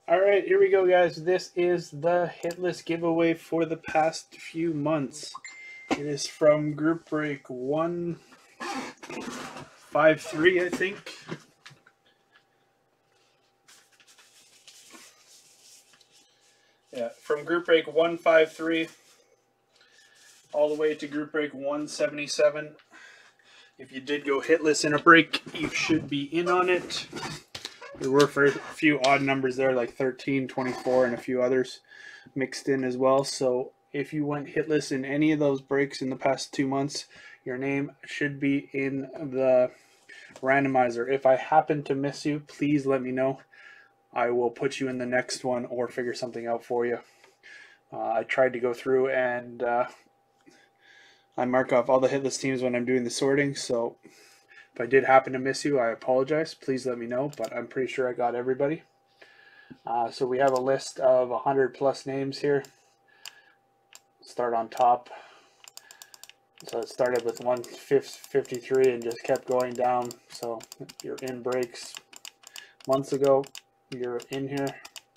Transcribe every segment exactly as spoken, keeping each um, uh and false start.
All right, here we go, guys. This is the Hitless giveaway for the past few months. It is from group break one five three, I think. Yeah, from group break one five three all the way to group break one seventy-seven. If you did go hitless in a break, you should be in on it. There were for a few odd numbers there, like thirteen, twenty-four, and a few others mixed in as well. So if you went hitless in any of those breaks in the past two months, your name should be in the randomizer. If I happen to miss you, please let me know. I will put you in the next one or figure something out for you. Uh, I tried to go through and uh, I mark off all the hitless teams when I'm doing the sorting, so if I did happen to miss you, I apologize. Please let me know, but I'm pretty sure I got everybody. Uh, so we have a list of one hundred plus names here. Start on top. So it started with one fifty-three and just kept going down. So you're in breaks months ago. You're in here.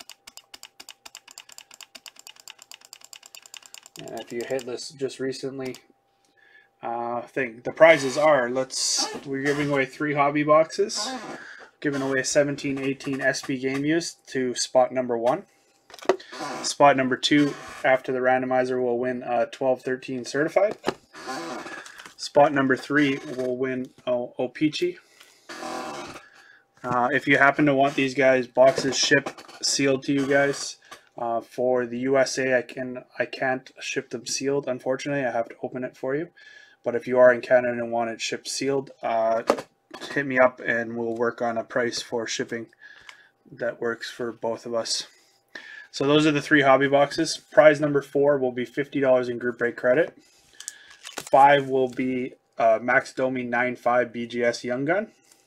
And if you hitless just recently, uh, thing. The prizes are, let's, we're giving away three hobby boxes. Giving away a seventeen eighteen S P game used to spot number one. Spot number two, after the randomizer, will win a twelve thirteen certified. Spot number three will win oh, O-Peachy. Uh, if you happen to want these guys boxes shipped sealed to you guys, uh, for the U S A, I can I can't ship them sealed. Unfortunately, I have to open it for you. But if you are in Canada and want it shipped sealed, uh, hit me up and we'll work on a price for shipping that works for both of us. So those are the three hobby boxes. Prize number four will be fifty dollars in group break credit. Five will be uh, Max Domi nine five B G S Young Gun.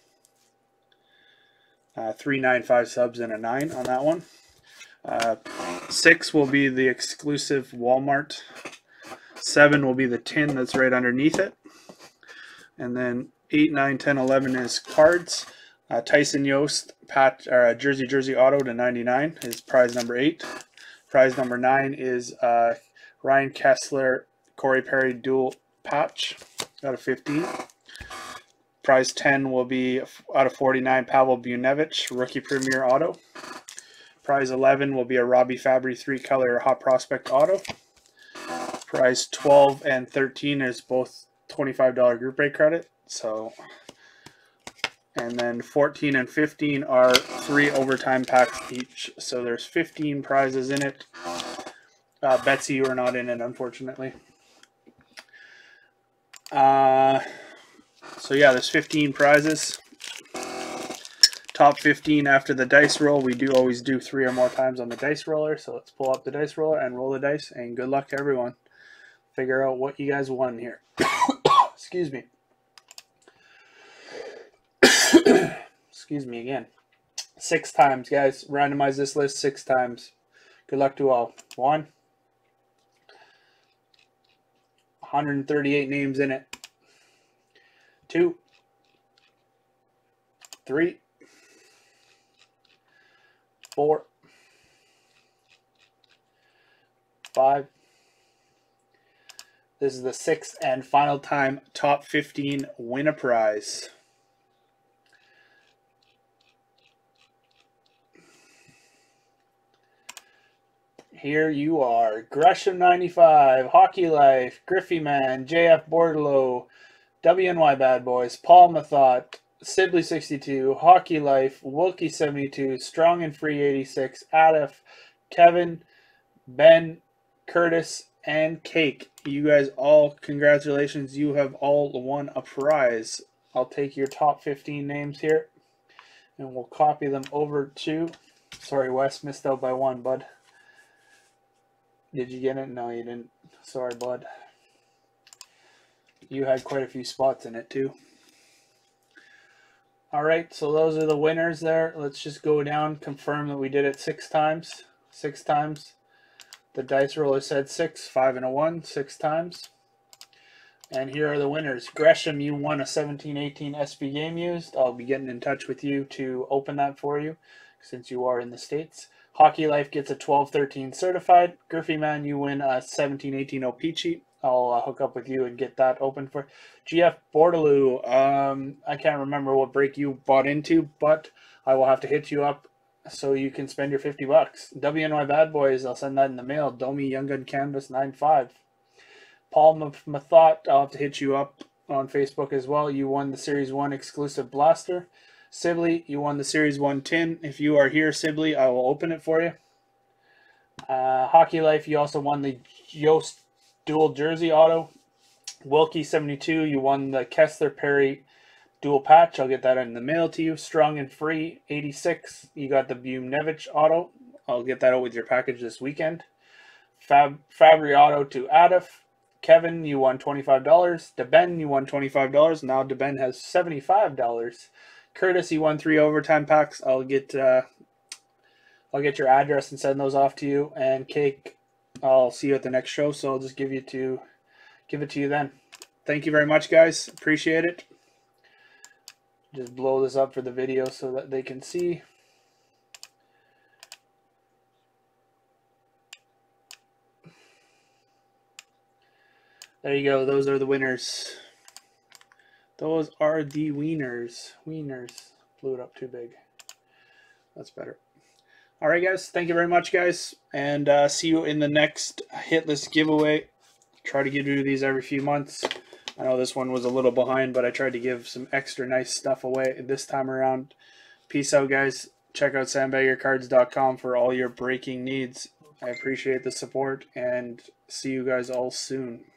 Uh, three ninety-five subs and a nine on that one. Uh, six will be the exclusive Walmart. Seven will be the tin that's right underneath it. And then eight, nine, ten, eleven is cards. Uh, Tyson Yost, Pat, uh, Jersey Jersey Auto to ninety-nine is prize number eight. Prize number nine is uh, Ryan Kessler, Corey Perry dual patch out of fifteen. Prize ten will be out of forty-nine, Pavel Bunevich, rookie premier auto. Prize eleven will be a Robbie Fabry three color hot prospect auto. Prize twelve and thirteen is both twenty-five dollar group break credit. So, and then fourteen and fifteen are three overtime packs each. So there's fifteen prizes in it. Uh, Betsy, you are not in it, unfortunately. Uh, so yeah, there's fifteen prizes. Top fifteen after the dice roll. We do always do three or more times on the dice roller. So let's pull up the dice roller and roll the dice. And good luck to everyone. Figure out what you guys won here. Excuse me. Excuse me again. Six times, guys. Randomize this list six times. Good luck to all. One. one hundred thirty-eight names in it. Two. Three. Four. Five. This is the sixth and final time top fifteen win a prize. Here you are. Gresham ninety-five, Hockey Life, Griffey Man, J F Bordelot, W N Y Bad Boys, Paul Mathot, Sibley sixty-two, Hockey Life, Wilkie seventy-two, Strong and Free eighty-six, Adif, Kevin, Ben, Curtis, and Cake. You guys all, congratulations. You have all won a prize. I'll take your top fifteen names here and we'll copy them over to, sorry Wes, missed out by one, bud. Did you get it? No, you didn't. Sorry, bud. You had quite a few spots in it too. Alright, so those are the winners there. Let's just go down, confirm that we did it six times. Six times. The dice roller said six, five and a one, six times. And here are the winners. Gresham, you won a seventeen eighteen S P game used. I'll be getting in touch with you to open that for you, since you are in the States. Hockey Life gets a twelve thirteen certified. Griffey Man, you win a seventeen eighteen O Peachy. I'll uh, hook up with you and get that open for G F Bordeloo. Um, I can't remember what break you bought into, but I will have to hit you up so you can spend your fifty bucks. W N Y Bad Boys, I'll send that in the mail. Domi Young Gun Canvas nine five. Paul Mathot, I'll have to hit you up on Facebook as well. You won the Series one exclusive blaster. Sibley, you won the Series one tin. If you are here, Sibley, I will open it for you. Uh, Hockey Life, you also won the Yost dual jersey auto. Wilkie seventy-two, you won the Kessler Perry dual patch. I'll get that in the mail to you. Strong and Free eighty-six, you got the Bumnevich auto. I'll get that out with your package this weekend. Fab Fabry auto to Adif. Kevin, you won twenty-five dollars. DeBen, you won twenty-five dollars. Now DeBen has seventy-five dollars. Curtis, you won three overtime packs. I'll get uh, I'll get your address and send those off to you. And Cake, I'll see you at the next show. So I'll just give you to give it to you then. Thank you very much, guys. Appreciate it. Just blow this up for the video so that they can see. There you go. Those are the winners. Those are the wieners. Wieners. Blew it up too big. That's better. All right, guys. Thank you very much, guys. And uh, see you in the next Hitless giveaway. Try to give you these every few months. I know this one was a little behind, but I tried to give some extra nice stuff away this time around. Peace out, guys. Check out sandbagger cards dot com for all your breaking needs. I appreciate the support, and see you guys all soon.